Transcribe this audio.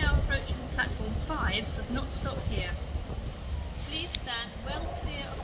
now approaching platform 5 does not stop here. Please stand well clear of